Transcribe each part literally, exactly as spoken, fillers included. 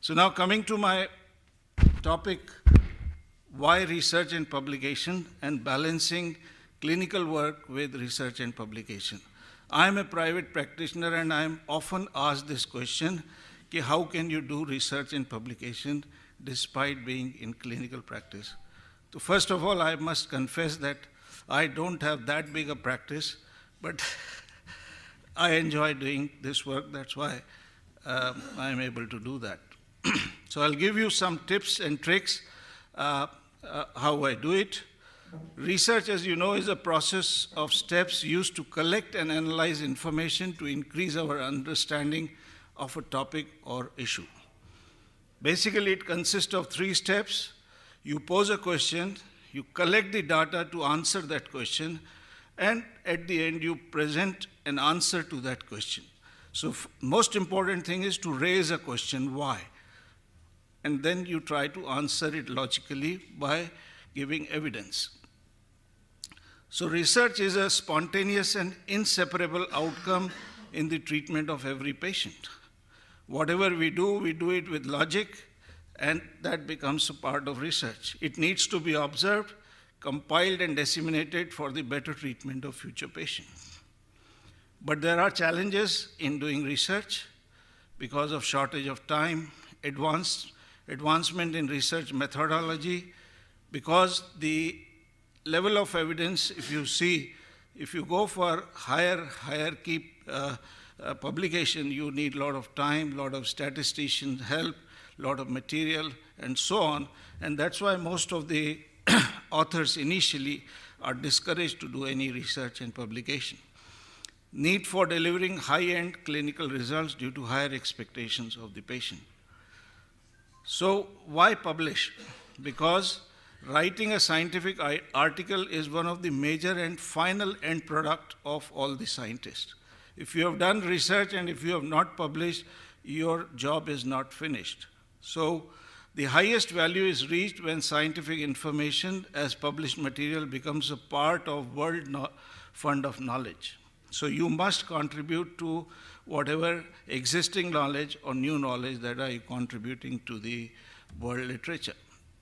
So now coming to my topic, why research and publication and balancing clinical work with research and publication. I am a private practitioner and I am often asked this question, ki how can you do research and publication despite being in clinical practice? So first of all, I must confess that I don't have that big a practice, but I enjoy doing this work. That's why uh, I'm able to do that. So I'll give you some tips and tricks uh, uh, how I do it. Research, as you know, is a process of steps used to collect and analyze information to increase our understanding of a topic or issue. Basically, it consists of three steps. You pose a question, you collect the data to answer that question, and at the end, you present an answer to that question. So most important thing is to raise a question, why? And then you try to answer it logically by giving evidence. So research is a spontaneous and inseparable outcome in the treatment of every patient. Whatever we do, we do it with logic, and that becomes a part of research. It needs to be observed, compiled, and disseminated for the better treatment of future patients. But there are challenges in doing research because of shortage of time, advanced, advancement in research methodology, because the level of evidence, if you see, if you go for higher hierarchy uh, uh, publication, you need a lot of time, a lot of statistician help, a lot of material, and so on. And that's why most of the authors initially are discouraged to do any research and publication. Need for delivering high-end clinical results due to higher expectations of the patient. So why publish? Because writing a scientific article is one of the major and final end product of all the scientists. If you have done research and if you have not published, your job is not finished. So the highest value is reached when scientific information as published material becomes a part of world no- fund of knowledge. So you must contribute to whatever existing knowledge or new knowledge that are contributing to the world literature.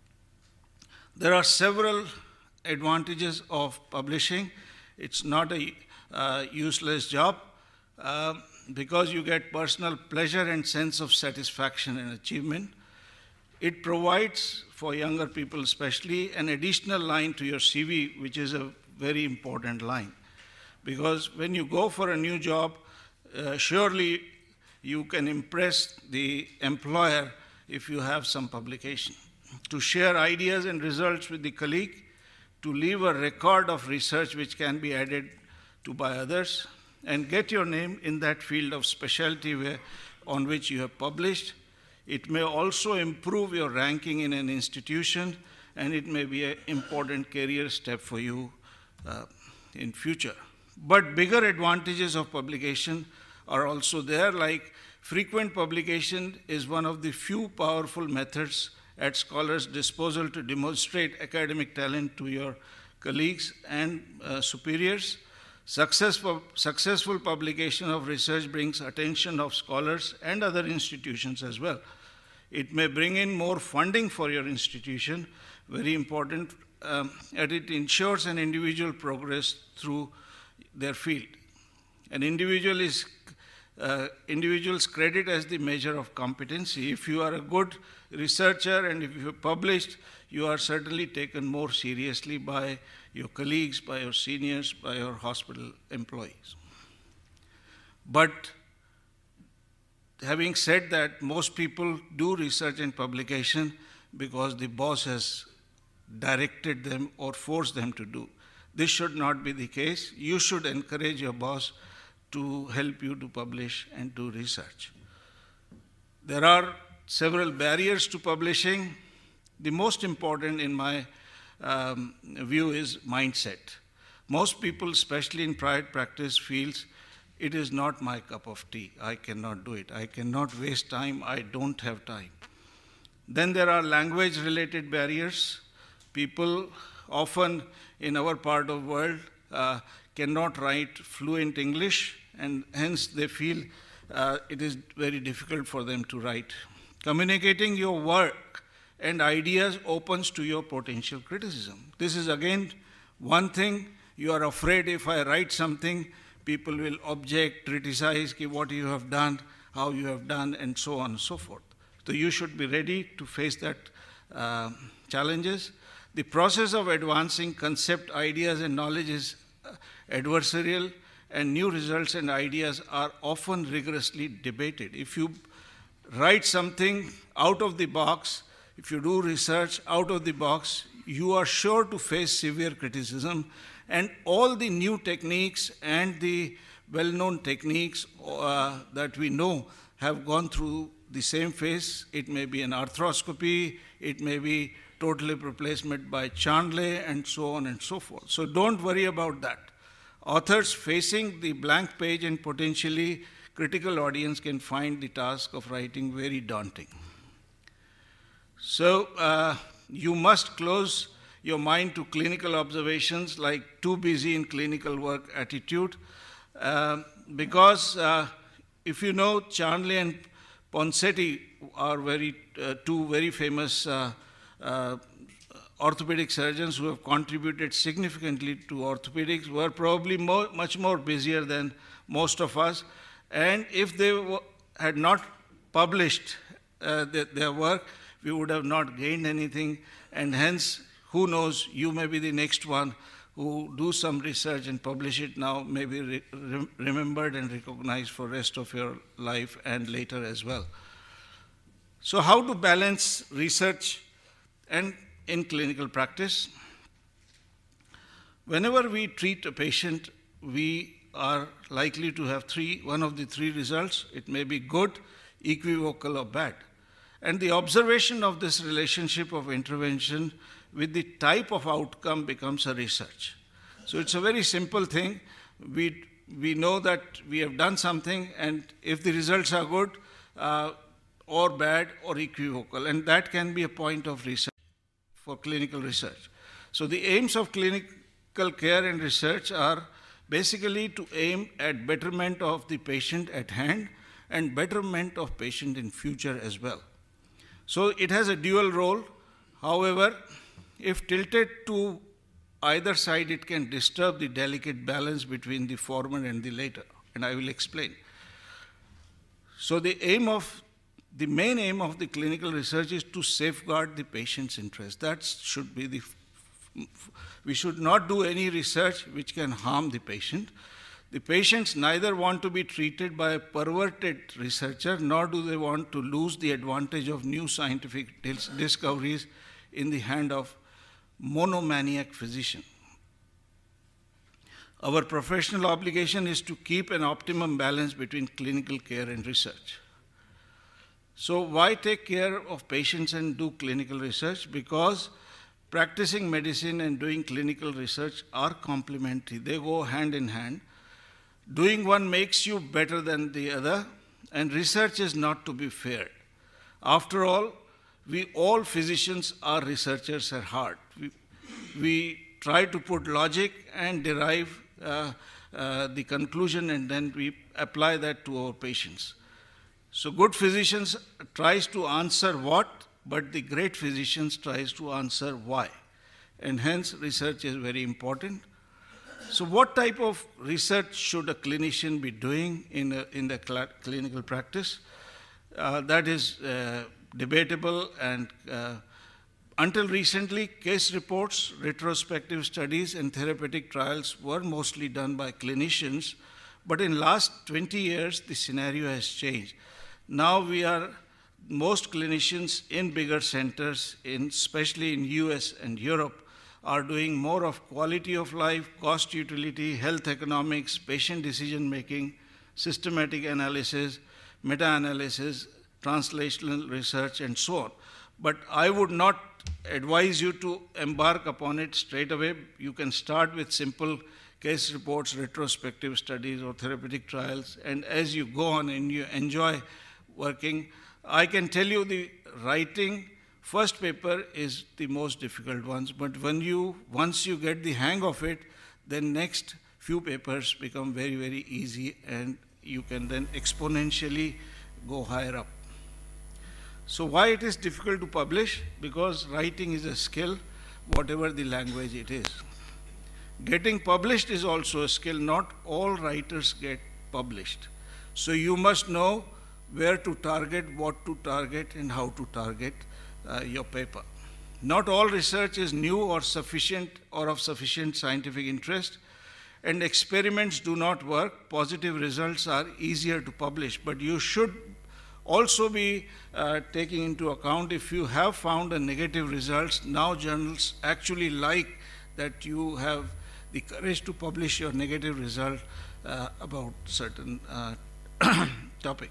There are several advantages of publishing. It's not a uh, useless job uh, because you get personal pleasure and sense of satisfaction and achievement. It provides, for younger people especially, an additional line to your C V, which is a very important line. Because when you go for a new job, uh, surely you can impress the employer if you have some publication. To share ideas and results with the colleague, to leave a record of research which can be added to by others, and get your name in that field of specialty where, on which you have published. It may also improve your ranking in an institution, and it may be an important career step for you uh, in future. But bigger advantages of publication are also there, like frequent publication is one of the few powerful methods at scholars' disposal to demonstrate academic talent to your colleagues and uh, superiors. Successful, successful publication of research brings attention of scholars and other institutions as well. It may bring in more funding for your institution, very important, um, and it ensures an individual progress through their field. An individual is uh, individual's credit as the measure of competency. If you are a good researcher and if you have published, you are certainly taken more seriously by your colleagues, by your seniors, by your hospital employees. But having said that, most people do research and publication because the boss has directed them or forced them to do. This should not be the case. You should encourage your boss to help you to publish and do research. There are several barriers to publishing. The most important in my um, view is mindset. Most people, especially in private practice, feels it is not my cup of tea. I cannot do it. I cannot waste time. I don't have time. Then there are language-related barriers. People often in our part of the world uh, cannot write fluent English, and hence they feel uh, it is very difficult for them to write. Communicating your work and ideas opens to your potential criticism. This is again one thing. You are afraid if I write something, people will object, criticize what you have done, how you have done, and so on and so forth. So you should be ready to face that uh, challenges. The process of advancing concept, ideas, and knowledge is adversarial, and new results and ideas are often rigorously debated. If you write something out of the box, if you do research out of the box, you are sure to face severe criticism, and all the new techniques and the well-known techniques uh, that we know have gone through the same phase. It may be an arthroscopy, it may be total hip replacement by Chandler, and so on and so forth. So don't worry about that. Authors facing the blank page and potentially critical audience can find the task of writing very daunting. So uh, you must close your mind to clinical observations like too busy in clinical work attitude, uh, because uh, if you know, Chandler and Ponseti are very, uh, two very famous uh, uh, orthopedic surgeons who have contributed significantly to orthopedics, were probably more, much more busier than most of us. And if they had not published uh, their, their work, we would have not gained anything, and hence, who knows, you may be the next one who do some research and publish it now, may be re re remembered and recognized for the rest of your life and later as well. So how to balance research and in clinical practice? Whenever we treat a patient, we are likely to have three, one of the three results. It may be good, equivocal, or bad. And the observation of this relationship of intervention with the type of outcome becomes a research. So it's a very simple thing. We, we know that we have done something, and if the results are good uh, or bad or equivocal, and that can be a point of research for clinical research. So the aims of clinical care and research are basically to aim at betterment of the patient at hand and betterment of patient in future as well. So it has a dual role. However, if tilted to either side, it can disturb the delicate balance between the former and the later, and I will explain. So the aim of, the main aim of the clinical research is to safeguard the patient's interest. That should be the, we should not do any research which can harm the patient. The patients neither want to be treated by a perverted researcher, nor do they want to lose the advantage of new scientific dis discoveries in the hand of monomaniac physician. Our professional obligation is to keep an optimum balance between clinical care and research. So why take care of patients and do clinical research? Because practicing medicine and doing clinical research are complementary. They go hand in hand. Doing one makes you better than the other, and research is not to be feared. After all, we all physicians are researchers at heart. We, we try to put logic and derive uh, uh, the conclusion, and then we apply that to our patients. So good physicians tries to answer what, but the great physicians tries to answer why. And hence research is very important. So what type of research should a clinician be doing in, a, in the cl clinical practice? Uh, that is uh, debatable, and uh, until recently, case reports, retrospective studies, and therapeutic trials were mostly done by clinicians, but in last twenty years, the scenario has changed. Now we are, most clinicians in bigger centers, in, especially in U S and Europe, are doing more of quality of life, cost utility, health economics, patient decision making, systematic analysis, meta-analysis, translational research, and so on. But I would not advise you to embark upon it straight away. You can start with simple case reports, retrospective studies, or therapeutic trials, and as you go on and you enjoy working, I can tell you the writing first paper is the most difficult ones, but when you, once you get the hang of it, then next few papers become very, very easy, and you can then exponentially go higher up. So why it is difficult to publish? Because writing is a skill, whatever the language it is. Getting published is also a skill. Not all writers get published. So you must know where to target, what to target, and how to target uh, your paper. Not all research is new or sufficient or of sufficient scientific interest, and experiments do not work. Positive results are easier to publish, but you should also be uh, taking into account if you have found a negative results. Now journals actually like that you have the courage to publish your negative result uh, about certain uh, topic.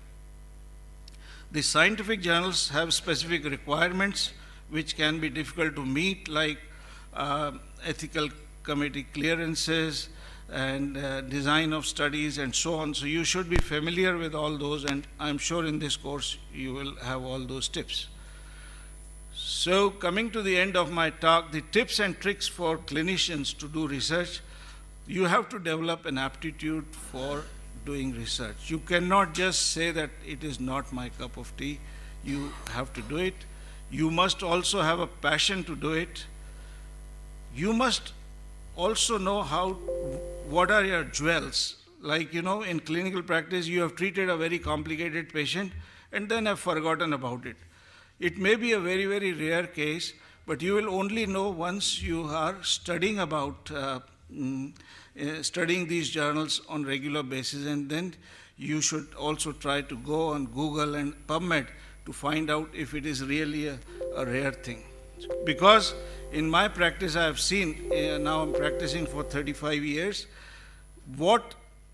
The scientific journals have specific requirements which can be difficult to meet, like uh, ethical committee clearances and uh, design of studies and so on. So you should be familiar with all those, and I'm sure in this course you will have all those tips. So coming to the end of my talk, the tips and tricks for clinicians to do research. You have to develop an aptitude for doing research. You cannot just say that it is not my cup of tea. You have to do it. You must also have a passion to do it. You must also know how, what are your jewels. Like, you know, in clinical practice, you have treated a very complicated patient and then have forgotten about it. It may be a very, very rare case, but you will only know once you are studying about, uh, mm, uh, studying these journals on regular basis, and then you should also try to go on Google and PubMed to find out if it is really a, a rare thing. Because in my practice I have seen, uh, now I'm practicing for thirty-five years, what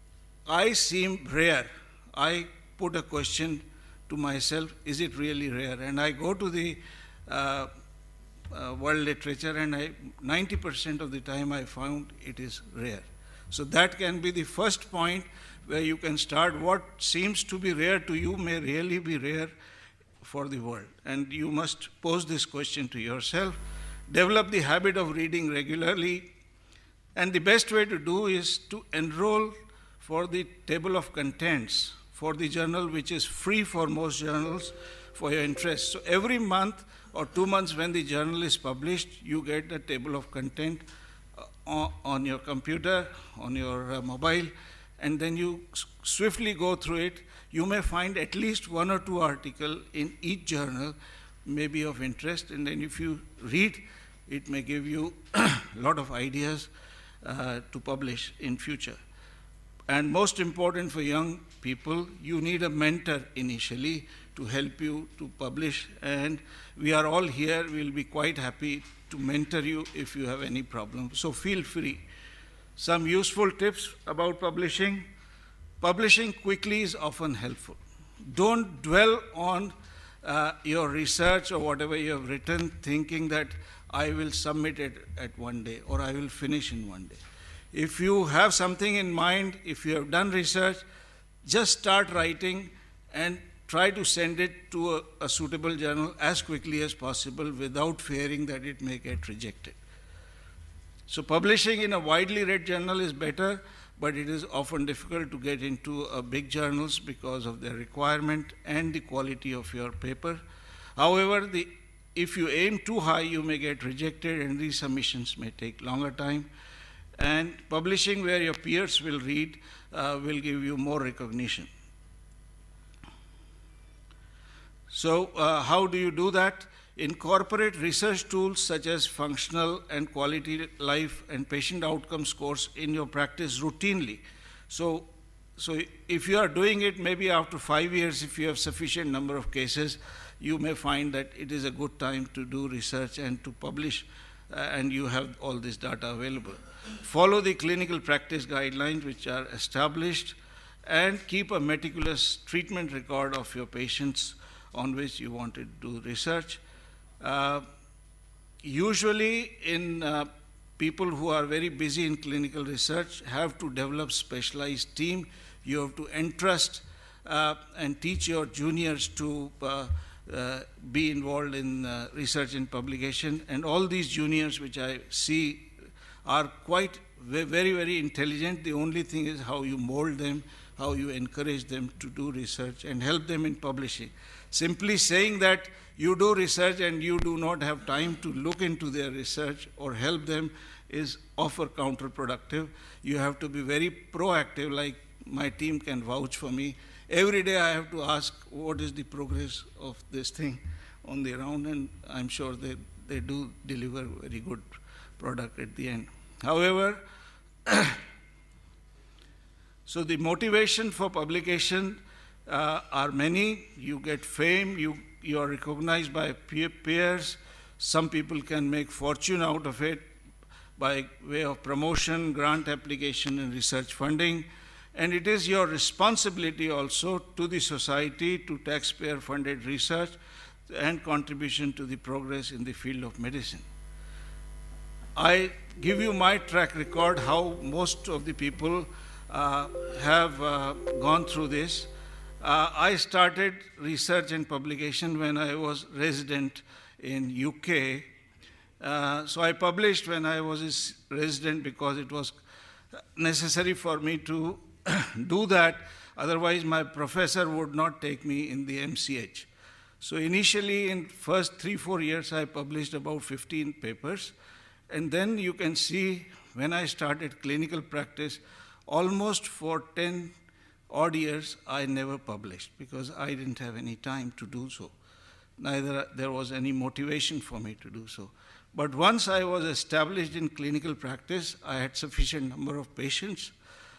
I seem rare, I put a question to myself, is it really rare? And I go to the uh, uh, world literature, and I, ninety percent of the time I found it is rare. So that can be the first point where you can start. What seems to be rare to you may really be rare for the world. And you must pose this question to yourself. Develop the habit of reading regularly. And the best way to do is to enroll for the table of contents for the journal, which is free for most journals for your interest. So every month or two months when the journal is published, you get a table of content uh, on your computer, on your uh, mobile, and then you swiftly go through it. You may find at least one or two articles in each journal may be of interest, and then if you read, it may give you a lot of ideas uh, to publish in future. And most important for young people, you need a mentor initially to help you to publish, and we are all here. We'll be quite happy to mentor you if you have any problem. So feel free. Some useful tips about publishing. Publishing quickly is often helpful. Don't dwell on uh, your research or whatever you have written thinking that I will submit it at one day or I will finish in one day. If you have something in mind, if you have done research, just start writing and try to send it to a, a suitable journal as quickly as possible without fearing that it may get rejected. So publishing in a widely read journal is better, but it is often difficult to get into uh, big journals because of their requirement and the quality of your paper. However, the, if you aim too high, you may get rejected and resubmissions may take longer time. And publishing where your peers will read uh, will give you more recognition. So uh, how do you do that? Incorporate research tools such as functional and quality life and patient outcome scores in your practice routinely. So, so if you are doing it, maybe after five years, if you have sufficient number of cases, you may find that it is a good time to do research and to publish, uh, and you have all this data available. Follow the clinical practice guidelines which are established, and keep a meticulous treatment record of your patients on which you want to do research. Uh, usually in uh, people who are very busy in clinical research have to develop specialized team. You have to entrust uh, and teach your juniors to uh, uh, be involved in uh, research and publication. And all these juniors which I see are quite very, very intelligent. The only thing is how you mold them, how you encourage them to do research and help them in publishing. Simply saying that you do research and you do not have time to look into their research or help them is often counterproductive. You have to be very proactive, like my team can vouch for me. Every day I have to ask what is the progress of this thing on the ground, and I'm sure they, they do deliver very good product at the end. However, so the motivation for publication uh, are many. You get fame, you, you are recognized by peer, peers. Some people can make fortune out of it by way of promotion, grant application, and research funding. And it is your responsibility also to the society, to taxpayer-funded research, and contribution to the progress in the field of medicine. I give you my track record, how most of the people uh, have uh, gone through this. Uh, I started research and publication when I was resident in U K. Uh, so I published when I was a resident because it was necessary for me to do that. Otherwise, my professor would not take me in the M C H. So initially, in first three, four years, I published about fifteen papers. And then you can see when I started clinical practice, almost for ten odd years, I never published because I didn't have any time to do so. Neither there was any motivation for me to do so. But once I was established in clinical practice, I had sufficient number of patients.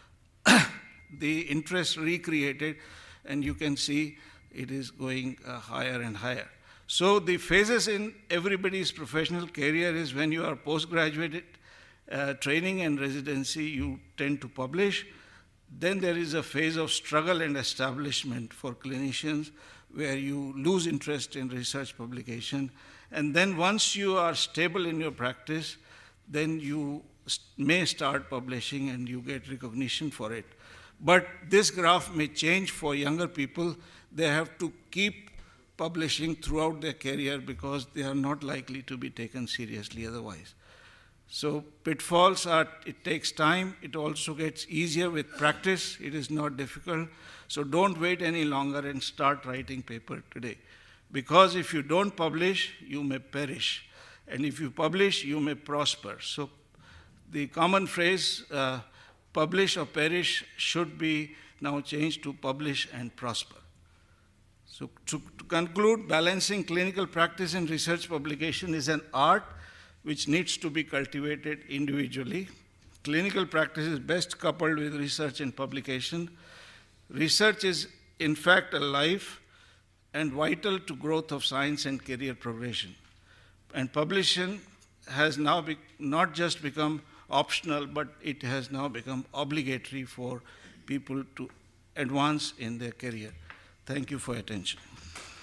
The interest recreated, and you can see it is going uh, higher and higher. So the phases in everybody's professional career is when you are postgraduate uh, training and residency, you tend to publish. Then there is a phase of struggle and establishment for clinicians where you lose interest in research publication. And then once you are stable in your practice, then you may start publishing and you get recognition for it. But this graph may change for younger people. They have to keep publishing throughout their career because they are not likely to be taken seriously otherwise. So pitfalls are, it takes time. It also gets easier with practice. It is not difficult. So don't wait any longer and start writing paper today. Because if you don't publish, you may perish. And if you publish, you may prosper. So the common phrase, uh, publish or perish, should be now changed to publish and prosper. So to, to conclude, balancing clinical practice and research publication is an art which needs to be cultivated individually. Clinical practice is best coupled with research and publication. Research is, in fact, a life and vital to growth of science and career progression. And publishing has now be, not just become optional, but it has now become obligatory for people to advance in their career. Thank you for your attention.